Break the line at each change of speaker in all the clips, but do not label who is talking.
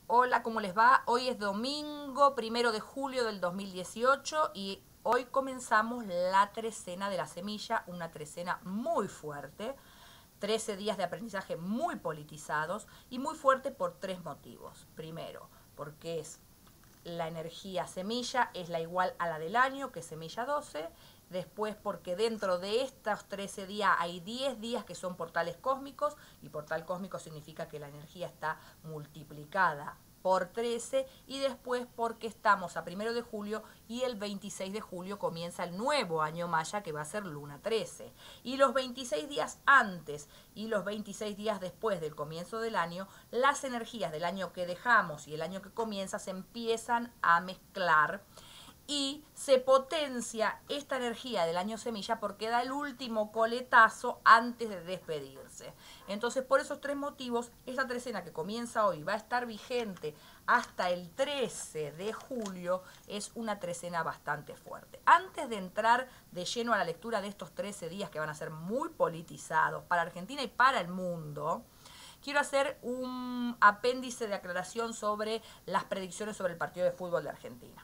Hola, ¿cómo les va? Hoy es domingo, 1 de julio del 2018 y hoy comenzamos la trecena de la semilla, una trecena muy fuerte, 13 días de aprendizaje muy politizados y muy fuerte por tres motivos. Primero, porque es la energía semilla es la igual a la del año, que es semilla 12. Después, porque dentro de estos 13 días hay 10 días que son portales cósmicos, y portal cósmico significa que la energía está multiplicada por 13. Y después porque estamos a 1 de julio y el 26 de julio comienza el nuevo año maya, que va a ser luna 13. Y los 26 días antes y los 26 días después del comienzo del año, las energías del año que dejamos y el año que comienza se empiezan a mezclar y se potencia esta energía del año semilla porque da el último coletazo antes de despedirse. Entonces, por esos tres motivos, esta trecena que comienza hoy va a estar vigente hasta el 13 de julio, es una trecena bastante fuerte. Antes de entrar de lleno a la lectura de estos 13 días que van a ser muy politizados para Argentina y para el mundo, quiero hacer un apéndice de aclaración sobre las predicciones sobre el partido de fútbol de Argentina.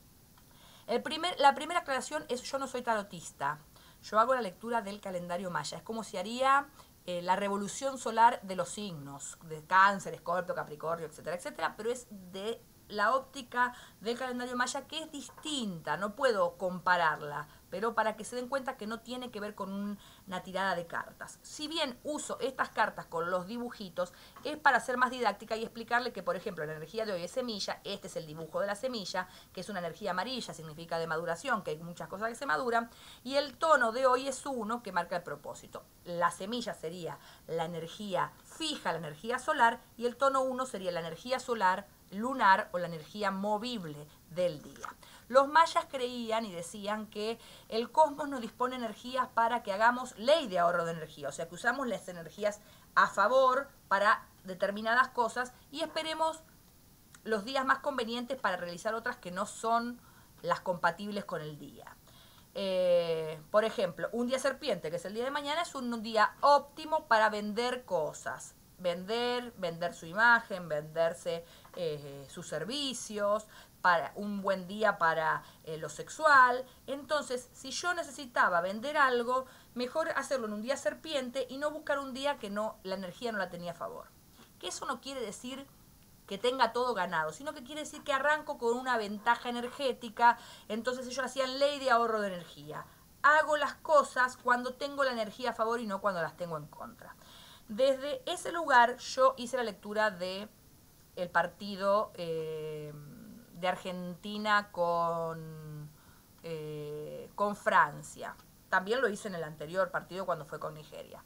La primera aclaración es: yo no soy tarotista, yo hago la lectura del calendario maya. Es como si haría la revolución solar de los signos, de Cáncer, Escorpio, Capricornio, etcétera, etcétera, pero es de la óptica del calendario maya, que es distinta, no puedo compararla, pero para que se den cuenta que no tiene que ver con una tirada de cartas. Si bien uso estas cartas con los dibujitos, es para ser más didáctica y explicarle que, por ejemplo, la energía de hoy es semilla, este es el dibujo de la semilla, que es una energía amarilla, significa de maduración, que hay muchas cosas que se maduran, y el tono de hoy es 1, que marca el propósito. La semilla sería la energía fija, la energía solar, y el tono 1 sería la energía solar, lunar o la energía movible del día. Los mayas creían y decían que el cosmos nos dispone energías para que hagamos ley de ahorro de energía, o sea que usamos las energías a favor para determinadas cosas y esperemos los días más convenientes para realizar otras que no son las compatibles con el día. Por ejemplo, un día serpiente, que es el día de mañana, es un día óptimo para vender cosas. Vender su imagen, venderse sus servicios, para un buen día para lo sexual. Entonces, si yo necesitaba vender algo, mejor hacerlo en un día serpiente y no buscar un día que no, la energía no la tenía a favor. Que eso no quiere decir que tenga todo ganado, sino que quiere decir que arranco con una ventaja energética. Entonces ellos hacían ley de ahorro de energía. Hago las cosas cuando tengo la energía a favor y no cuando las tengo en contra. Desde ese lugar yo hice la lectura de el partido de Argentina con Francia. También lo hice en el anterior partido cuando fue con Nigeria.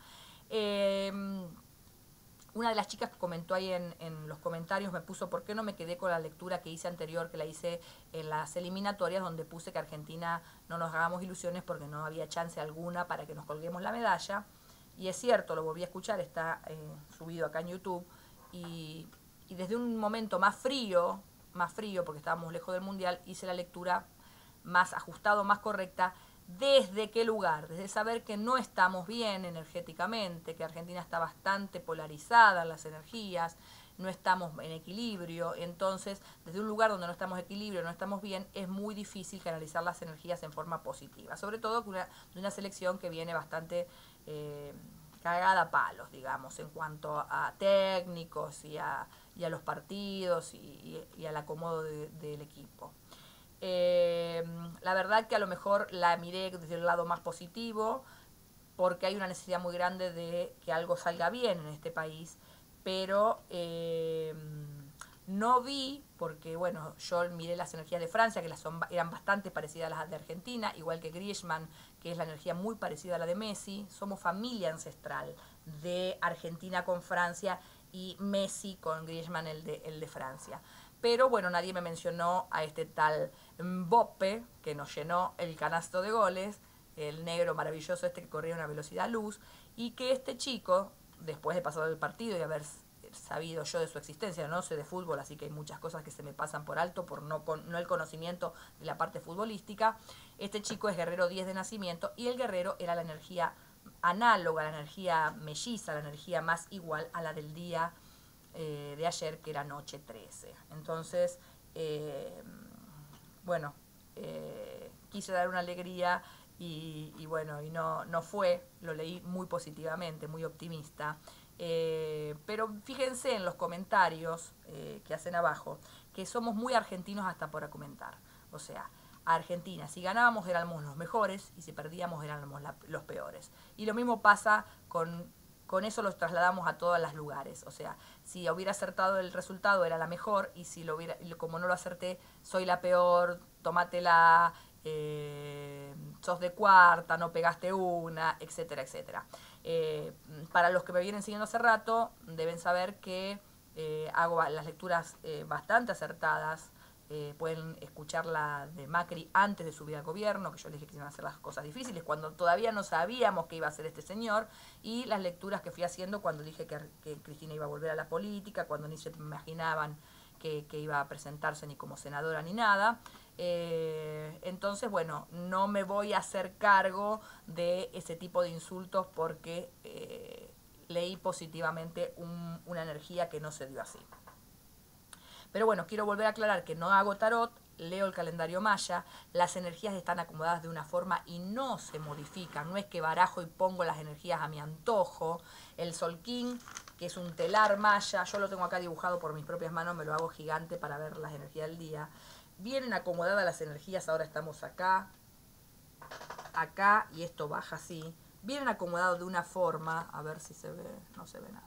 Una de las chicas que comentó ahí en los comentarios me puso por qué no me quedé con la lectura que hice anterior, que la hice en las eliminatorias, donde puse que Argentina no nos hagamos ilusiones porque no había chance alguna para que nos colguemos la medalla. Y es cierto, lo volví a escuchar, está subido acá en YouTube. Y desde un momento más frío, porque estábamos lejos del Mundial, hice la lectura más ajustado, más correcta. ¿Desde qué lugar? Desde saber que no estamos bien energéticamente, que Argentina está bastante polarizada en las energías, no estamos en equilibrio. Entonces, desde un lugar donde no estamos en equilibrio, no estamos bien, es muy difícil canalizar las energías en forma positiva. Sobre todo de una selección que viene bastante cagada a palos, digamos, en cuanto a técnicos y a los partidos y al acomodo del equipo. La verdad que a lo mejor la miré desde el lado más positivo, porque hay una necesidad muy grande de que algo salga bien en este país, pero no vi, porque bueno, yo miré las energías de Francia, que eran bastante parecidas a las de Argentina, igual que Griezmann, que es la energía muy parecida a la de Messi. Somos familia ancestral de Argentina con Francia y Messi con Griezmann, el de Francia. Pero bueno, nadie me mencionó a este tal Mbappé, que nos llenó el canasto de goles, el negro maravilloso este que corría a una velocidad luz, y que este chico, después de pasar el partido y haber sabido yo de su existencia, no sé de fútbol, así que hay muchas cosas que se me pasan por alto por no el conocimiento de la parte futbolística. Este chico es guerrero 10 de nacimiento, y el guerrero era la energía análoga, la energía melliza, la energía más igual a la del día de ayer, que era noche 13. Entonces, bueno, quise dar una alegría y bueno, y no fue, lo leí muy positivamente, muy optimista. Pero fíjense en los comentarios que hacen abajo, que somos muy argentinos hasta por comentar. O sea, Argentina, si ganábamos éramos los mejores y si perdíamos éramos los peores. Y lo mismo pasa con eso, los trasladamos a todos los lugares. O sea, si hubiera acertado el resultado era la mejor y si como no lo acerté, soy la peor, tómatela, sos de cuarta, no pegaste una, etcétera, etcétera. Para los que me vienen siguiendo hace rato, deben saber que hago las lecturas bastante acertadas. Pueden escuchar la de Macri antes de subir al gobierno, que yo les dije que iban a hacer las cosas difíciles, cuando todavía no sabíamos qué iba a hacer este señor, y las lecturas que fui haciendo cuando dije que Cristina iba a volver a la política, cuando ni se imaginaban que iba a presentarse ni como senadora ni nada. Entonces, bueno, no me voy a hacer cargo de ese tipo de insultos porque leí positivamente una energía que no se dio así. Pero bueno, quiero volver a aclarar que no hago tarot, leo el calendario maya, las energías están acomodadas de una forma y no se modifican, no es que barajo y pongo las energías a mi antojo. El solquín, que es un telar maya, yo lo tengo acá dibujado por mis propias manos, me lo hago gigante para ver las energías del día. Vienen acomodadas las energías, ahora estamos acá, acá y esto baja así. Vienen acomodados de una forma, a ver si se ve, no se ve nada.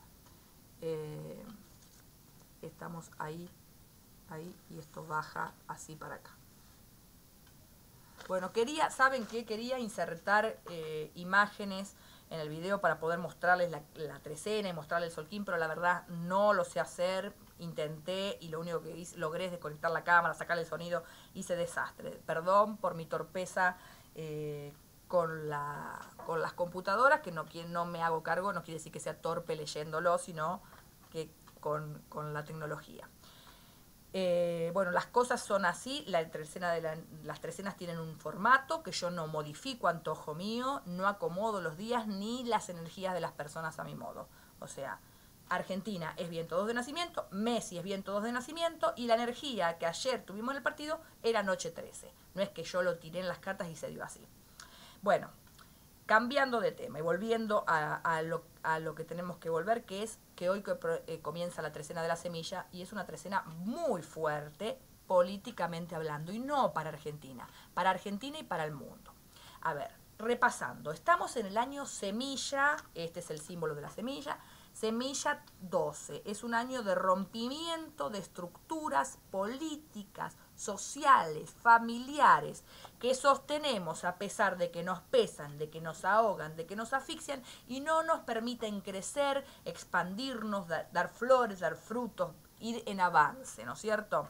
Estamos ahí y esto baja así para acá. Bueno, ¿saben qué? Quería insertar imágenes en el video para poder mostrarles la trecena y mostrarles el solquín, pero la verdad no lo sé hacer. Intenté y lo único que logré es desconectar la cámara, sacarle el sonido, hice desastre. Perdón por mi torpeza con las computadoras, que no me hago cargo, no quiere decir que sea torpe leyéndolo, sino que con la tecnología. Bueno, las cosas son así, las trecenas tienen un formato que yo no modifico a antojo mío, no acomodo los días ni las energías de las personas a mi modo. O sea, Argentina es viento 2 de nacimiento, Messi es viento 2 de nacimiento y la energía que ayer tuvimos en el partido era noche 13. No es que yo lo tiré en las cartas y se dio así. Bueno, cambiando de tema y volviendo a lo que tenemos que volver, que es que hoy comienza la trecena de la semilla y es una trecena muy fuerte políticamente hablando y no para Argentina y para el mundo. A ver, repasando, estamos en el año semilla, este es el símbolo de la semilla 12, es un año de rompimiento de estructuras políticas, sociales, familiares, que sostenemos a pesar de que nos pesan, de que nos ahogan, de que nos asfixian y no nos permiten crecer, expandirnos, dar flores, dar frutos, ir en avance, ¿no es cierto?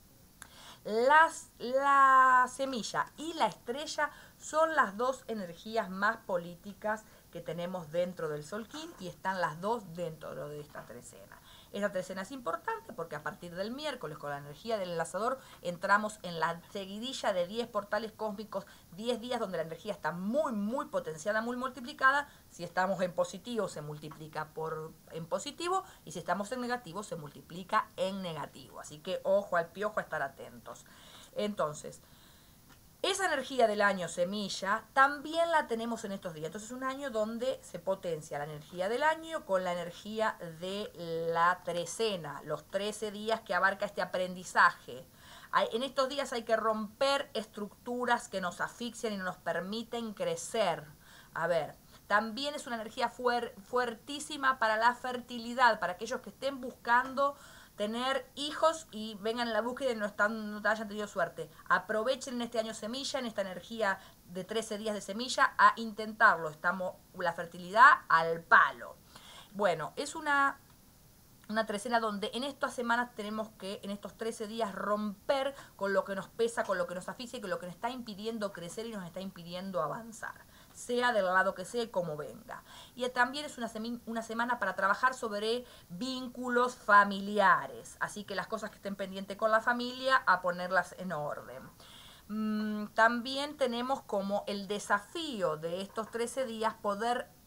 La semilla y la estrella son las dos energías más políticas que tenemos dentro del solquín y están las dos dentro de esta trecena. Esta trecena es importante porque a partir del miércoles, con la energía del enlazador, entramos en la seguidilla de 10 portales cósmicos, 10 días donde la energía está muy, muy potenciada, muy multiplicada. Si estamos en positivo, se multiplica en positivo, y si estamos en negativo, se multiplica en negativo. Así que ojo al piojo, a estar atentos. Entonces, esa energía del año semilla también la tenemos en estos días. Entonces es un año donde se potencia la energía del año con la energía de la trecena, los 13 días que abarca este aprendizaje. En estos días hay que romper estructuras que nos asfixian y no nos permiten crecer. A ver, también es una energía fuertísima para la fertilidad, para aquellos que estén buscando tener hijos y vengan en la búsqueda y no hayan tenido suerte. Aprovechen este año semilla, en esta energía de 13 días de semilla, a intentarlo. Estamos la fertilidad al palo. Bueno, es una trecena donde en estas semanas tenemos que, en estos 13 días, romper con lo que nos pesa, con lo que nos asfixia y con lo que nos está impidiendo crecer y nos está impidiendo avanzar, sea del lado que sea y como venga. Y también es una semana para trabajar sobre vínculos familiares, así que las cosas que estén pendientes con la familia, a ponerlas en orden. También tenemos como el desafío de estos 13 días poder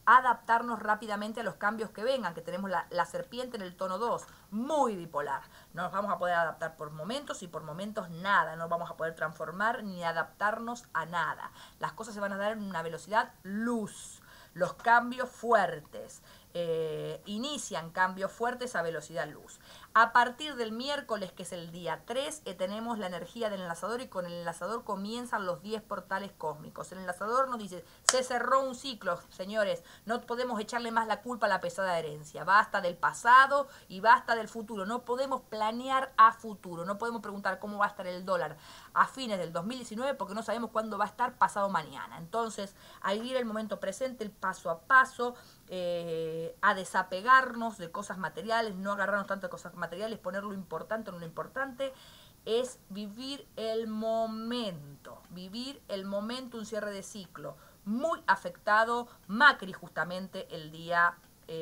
adaptarnos rápidamente a los cambios que vengan, que tenemos la serpiente en el tono 2, muy bipolar. No nos vamos a poder adaptar por momentos y por momentos nada, no vamos a poder transformar ni adaptarnos a nada. Las cosas se van a dar en una velocidad luz. Los cambios fuertes, inician cambios fuertes a velocidad luz. A partir del miércoles, que es el día 3, tenemos la energía del enlazador y con el enlazador comienzan los 10 portales cósmicos. El enlazador nos dice, se cerró un ciclo, señores, no podemos echarle más la culpa a la pesada herencia, basta del pasado y basta del futuro, no podemos planear a futuro, no podemos preguntar cómo va a estar el dólar a fines del 2019 porque no sabemos cuándo va a estar pasado mañana. Entonces, a vivir el momento presente, el paso a paso, a desapegarnos de cosas materiales, no agarrarnos tanto de cosas materiales, poner lo importante en lo importante, es vivir el momento, un cierre de ciclo, muy afectado, Macri justamente el día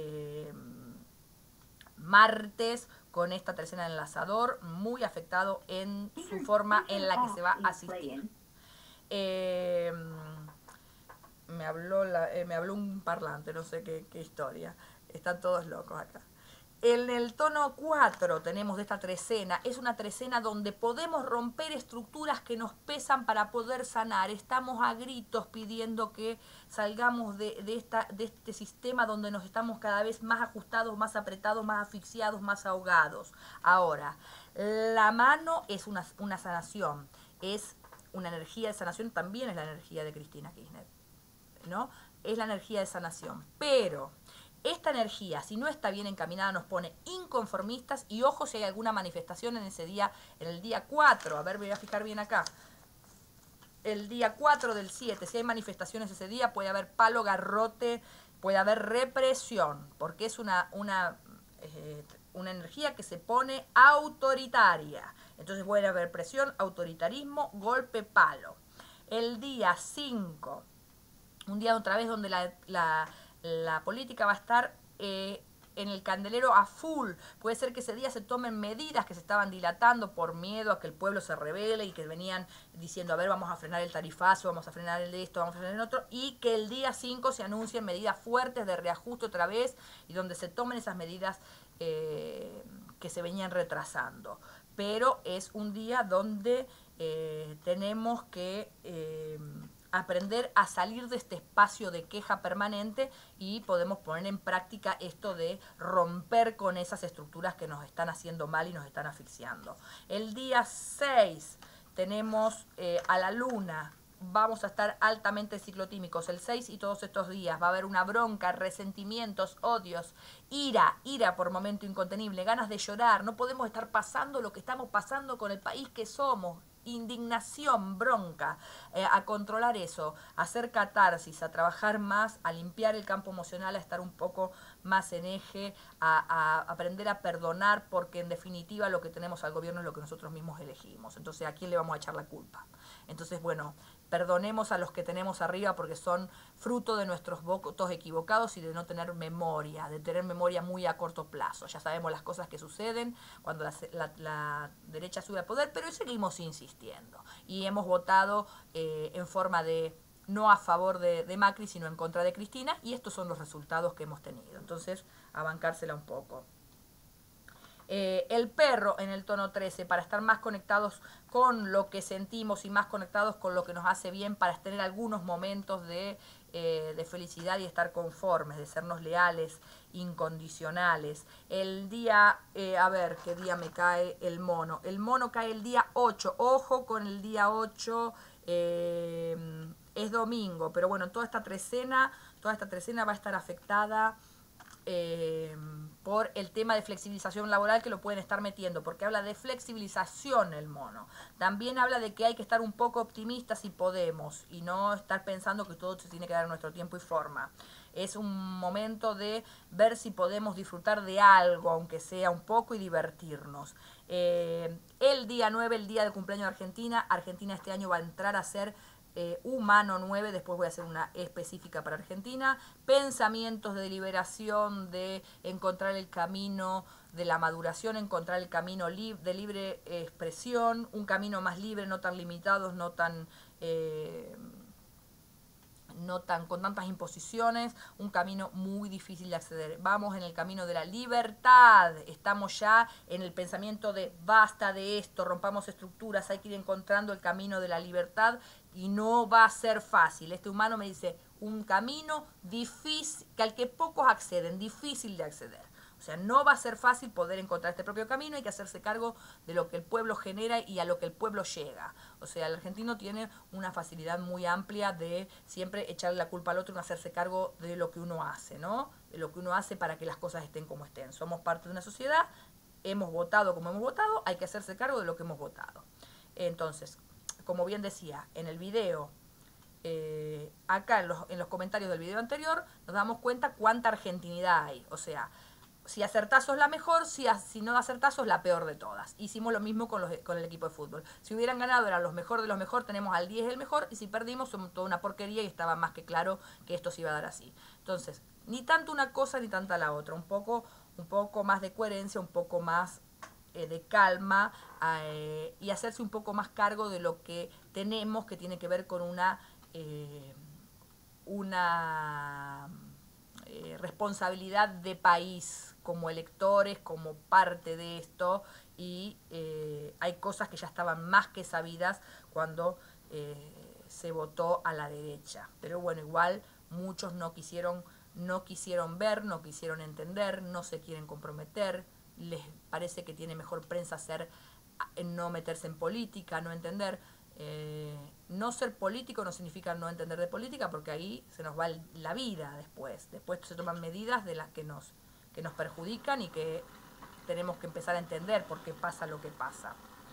martes, con esta trecena del enlazador, muy afectado en su forma en la que se va a asistir. Me habló un parlante, no sé qué historia. Están todos locos acá. En el tono 4 tenemos de esta trecena, es una trecena donde podemos romper estructuras que nos pesan para poder sanar. Estamos a gritos pidiendo que salgamos de este sistema donde nos estamos cada vez más ajustados, más apretados, más asfixiados, más ahogados. Ahora, la mano es una sanación, es una energía de sanación, también es la energía de Cristina Kirchner, ¿no? Es la energía de sanación, pero esta energía, si no está bien encaminada, nos pone inconformistas y ojo si hay alguna manifestación en ese día, en el día 4, a ver, voy a fijar bien acá, el día 4 del 7, si hay manifestaciones ese día, puede haber palo, garrote, puede haber represión, porque es una energía que se pone autoritaria, entonces puede haber presión, autoritarismo, golpe, palo. El día 5, un día otra vez donde la política va a estar en el candelero a full. Puede ser que ese día se tomen medidas que se estaban dilatando por miedo a que el pueblo se rebele y que venían diciendo, a ver, vamos a frenar el tarifazo, vamos a frenar el de esto, vamos a frenar el otro, y que el día 5 se anuncien medidas fuertes de reajuste otra vez y donde se tomen esas medidas que se venían retrasando. Pero es un día donde tenemos que aprender a salir de este espacio de queja permanente y podemos poner en práctica esto de romper con esas estructuras que nos están haciendo mal y nos están asfixiando. El día 6 tenemos a la luna. Vamos a estar altamente ciclotímicos el 6 y todos estos días. Va a haber una bronca, resentimientos, odios, ira por momento incontenible, ganas de llorar. No podemos estar pasando lo que estamos pasando con el país que somos. Indignación, bronca, a controlar eso, a hacer catarsis, a trabajar más, a limpiar el campo emocional, a estar un poco más en eje, a aprender a perdonar, porque en definitiva lo que tenemos al gobierno es lo que nosotros mismos elegimos. Entonces, ¿a quién le vamos a echar la culpa? Entonces, bueno, perdonemos a los que tenemos arriba porque son fruto de nuestros votos equivocados y de no tener memoria, de tener memoria muy a corto plazo. Ya sabemos las cosas que suceden cuando la derecha sube al poder, pero hoy seguimos insistiendo. Y hemos votado en forma de no a favor de Macri, sino en contra de Cristina, y estos son los resultados que hemos tenido. Entonces, a bancársela un poco. El perro en el tono 13, para estar más conectados con lo que sentimos y más conectados con lo que nos hace bien, para tener algunos momentos de felicidad y estar conformes, de sernos leales, incondicionales. El día, a ver, ¿qué día me cae el mono? El mono cae el día 8, ojo con el día 8, es domingo, pero bueno, toda esta trecena va a estar afectada por el tema de flexibilización laboral que lo pueden estar metiendo, porque habla de flexibilización el mono. También habla de que hay que estar un poco optimistas si podemos y no estar pensando que todo se tiene que dar en nuestro tiempo y forma. Es un momento de ver si podemos disfrutar de algo, aunque sea un poco, y divertirnos. El día 9, el día del cumpleaños de Argentina, Argentina este año va a entrar a ser humano 9, después voy a hacer una específica para Argentina, pensamientos de liberación, de encontrar el camino de la maduración, encontrar el camino de libre expresión, un camino más libre, no tan limitados, no tan con tantas imposiciones, un camino muy difícil de acceder. Vamos en el camino de la libertad, estamos ya en el pensamiento de basta de esto, rompamos estructuras, hay que ir encontrando el camino de la libertad y no va a ser fácil. Este humano me dice, un camino difícil, que al que pocos acceden, difícil de acceder. O sea, no va a ser fácil poder encontrar este propio camino, hay que hacerse cargo de lo que el pueblo genera y a lo que el pueblo llega. O sea, el argentino tiene una facilidad muy amplia de siempre echarle la culpa al otro y no hacerse cargo de lo que uno hace, ¿no? De lo que uno hace para que las cosas estén como estén. Somos parte de una sociedad, hemos votado como hemos votado, hay que hacerse cargo de lo que hemos votado. Entonces, como bien decía, en el video, acá en los comentarios del video anterior, nos damos cuenta cuánta argentinidad hay. O sea, si acertás sos la mejor, si no acertás sos la peor de todas. Hicimos lo mismo con el equipo de fútbol. Si hubieran ganado eran los mejor de los mejor, tenemos al 10 el mejor, y si perdimos somos toda una porquería y estaba más que claro que esto se iba a dar así. Entonces, ni tanto una cosa ni tanta la otra, un poco más de coherencia, un poco más de calma y hacerse un poco más cargo de lo que tenemos, que tiene que ver con una responsabilidad de país, como electores, como parte de esto, y hay cosas que ya estaban más que sabidas cuando se votó a la derecha. Pero bueno, igual muchos no quisieron ver, no quisieron entender, no se quieren comprometer, les parece que tiene mejor prensa no meterse en política, no entender. No ser político no significa no entender de política, porque ahí se nos va la vida después. Después se toman medidas de las que nos perjudican y que tenemos que empezar a entender por qué pasa lo que pasa.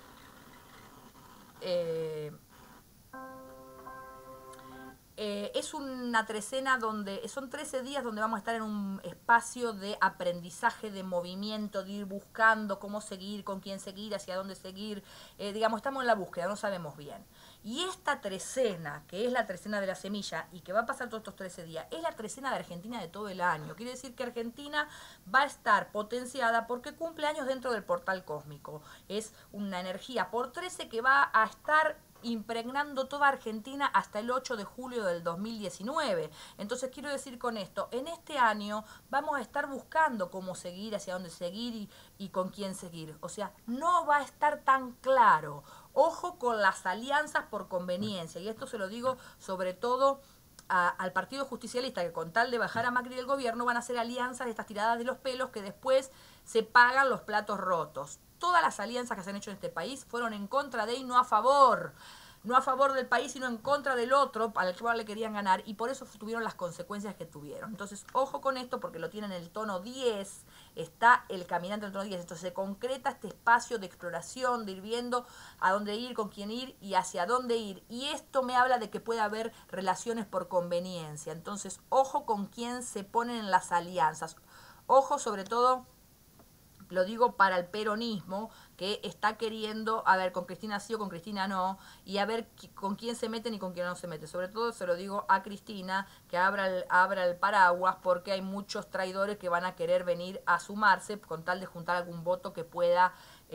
Es una trecena donde son 13 días donde vamos a estar en un espacio de aprendizaje, de movimiento, de ir buscando cómo seguir, con quién seguir, hacia dónde seguir. Digamos, estamos en la búsqueda, no sabemos bien. Y esta trecena, que es la trecena de la semilla y que va a pasar todos estos 13 días, es la trecena de Argentina de todo el año. Quiere decir que Argentina va a estar potenciada porque cumple años dentro del portal cósmico. Es una energía por 13 que va a estar impregnando toda Argentina hasta el 8 de julio del 2019. Entonces quiero decir con esto, en este año vamos a estar buscando cómo seguir, hacia dónde seguir y con quién seguir. O sea, no va a estar tan claro. Ojo con las alianzas por conveniencia, y esto se lo digo sobre todo al Partido Justicialista, que con tal de bajar a Macri del gobierno van a hacer alianzas de estas tiradas de los pelos que después se pagan los platos rotos. Todas las alianzas que se han hecho en este país fueron en contra de y no a favor. No a favor del país, sino en contra del otro, al cual le querían ganar, y por eso tuvieron las consecuencias que tuvieron. Entonces, ojo con esto, porque lo tienen en el tono 10, está el caminante en el tono 10, entonces se concreta este espacio de exploración, de ir viendo a dónde ir, con quién ir y hacia dónde ir. Y esto me habla de que puede haber relaciones por conveniencia. Entonces, ojo con quién se ponen en las alianzas. Ojo sobre todo, lo digo para el peronismo, que está queriendo, a ver, con Cristina sí o con Cristina no, y a ver con quién se meten y con quién no se mete. Sobre todo se lo digo a Cristina, que abra el paraguas, porque hay muchos traidores que van a querer venir a sumarse con tal de juntar algún voto que pueda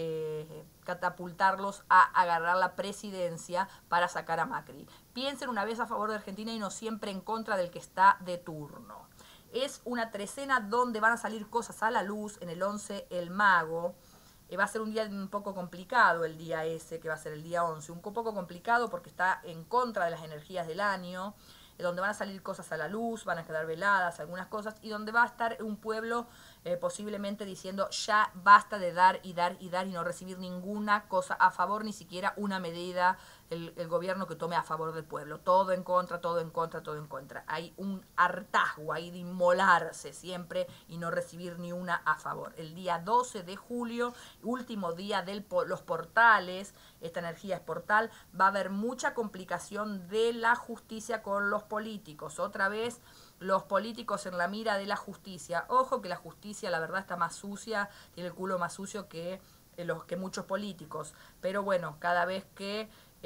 catapultarlos a agarrar la presidencia para sacar a Macri. Piensen una vez a favor de Argentina y no siempre en contra del que está de turno. Es una trecena donde van a salir cosas a la luz. En el 11, el mago. Va a ser un día un poco complicado el día ese, que va a ser el día 11. Un poco complicado porque está en contra de las energías del año, donde van a salir cosas a la luz, van a quedar veladas algunas cosas, y donde va a estar un pueblo posiblemente diciendo ya basta de dar y dar y dar y no recibir ninguna cosa a favor, ni siquiera una medida el gobierno que tome a favor del pueblo. Todo en contra, todo en contra, todo en contra. Hay un hartazgo ahí de inmolarse siempre y no recibir ni una a favor. El día 12 de julio, último día de los portales, esta energía es portal, va a haber mucha complicación de la justicia con los políticos. Otra vez los políticos en la mira de la justicia. Ojo que la justicia, la verdad, está más sucia, tiene el culo más sucio que muchos políticos. Pero bueno, cada vez que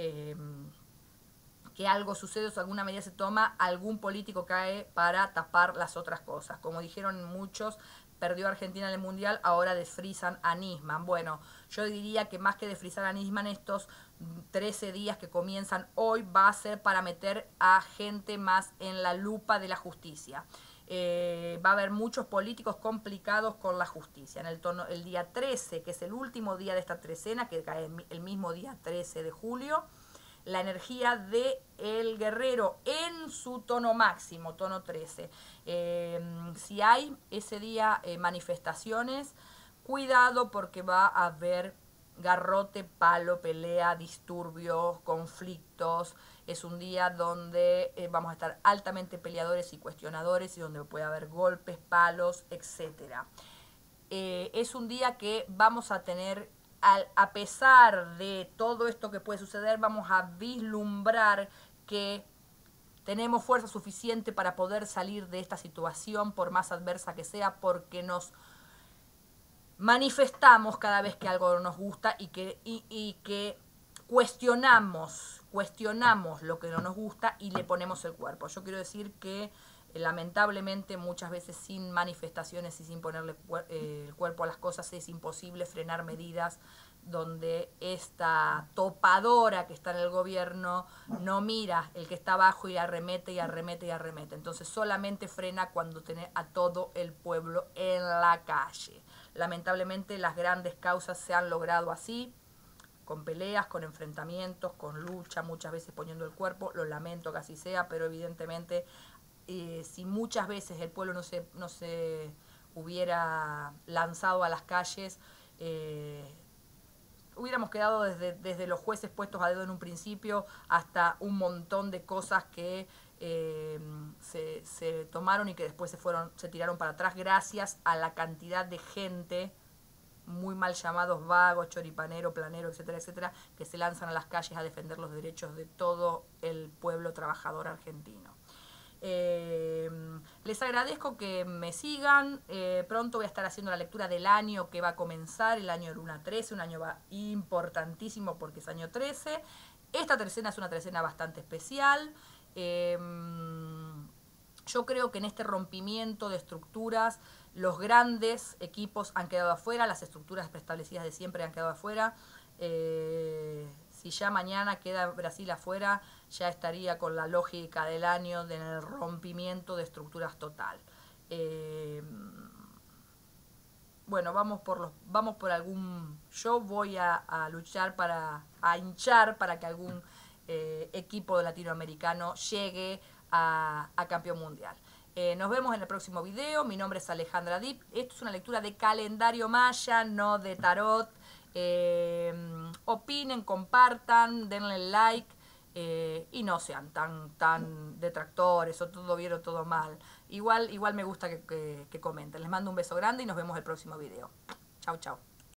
algo sucede o si alguna medida se toma, algún político cae para tapar las otras cosas. Como dijeron muchos, perdió Argentina en el Mundial, ahora desfrizan a Nisman. Bueno, yo diría que más que desfrizar a Nisman, estos 13 días que comienzan hoy va a ser para meter a gente más en la lupa de la justicia. Va a haber muchos políticos complicados con la justicia. El día 13, que es el último día de esta trecena, que cae el mismo día 13 de julio, la energía de el guerrero en su tono máximo, tono 13. Si hay ese día manifestaciones, cuidado porque va a haber garrote, palo, pelea, disturbios, conflictos. Es un día donde vamos a estar altamente peleadores y cuestionadores y donde puede haber golpes, palos, etc. Es un día que vamos a tener, a pesar de todo esto que puede suceder, vamos a vislumbrar que tenemos fuerza suficiente para poder salir de esta situación, por más adversa que sea, porque nos manifestamos cada vez que algo nos gusta y que cuestionamos lo que no nos gusta y le ponemos el cuerpo. Yo quiero decir que lamentablemente muchas veces sin manifestaciones y sin ponerle el cuerpo a las cosas es imposible frenar medidas donde esta topadora que está en el gobierno no mira el que está abajo y arremete y arremete y arremete. Entonces solamente frena cuando tiene a todo el pueblo en la calle. Lamentablemente las grandes causas se han logrado así, con peleas, con enfrentamientos, con lucha, muchas veces poniendo el cuerpo. Lo lamento que así sea, pero evidentemente si muchas veces el pueblo no se hubiera lanzado a las calles, hubiéramos quedado desde los jueces puestos a dedo en un principio hasta un montón de cosas que se tomaron y que después se tiraron para atrás gracias a la cantidad de gente, muy mal llamados vagos, choripanero, planero, etcétera, etcétera, que se lanzan a las calles a defender los derechos de todo el pueblo trabajador argentino. Les agradezco que me sigan. Pronto voy a estar haciendo la lectura del año que va a comenzar, el año de Luna 13, un año importantísimo porque es año 13. Esta trecena es una trecena bastante especial. Yo creo que en este rompimiento de estructuras, los grandes equipos han quedado afuera, las estructuras preestablecidas de siempre han quedado afuera. Si ya mañana queda Brasil afuera, ya estaría con la lógica del año del rompimiento de estructuras total. Bueno, vamos por algún... Yo voy a luchar a hinchar para que algún equipo latinoamericano llegue a campeón mundial. Nos vemos en el próximo video. Mi nombre es Alejandra Dip. Esto es una lectura de calendario maya, no de tarot. Opinen, compartan, denle like y no sean tan detractores o todo bien o todo mal. Igual me gusta que comenten. Les mando un beso grande y nos vemos el próximo video. Chau, chau.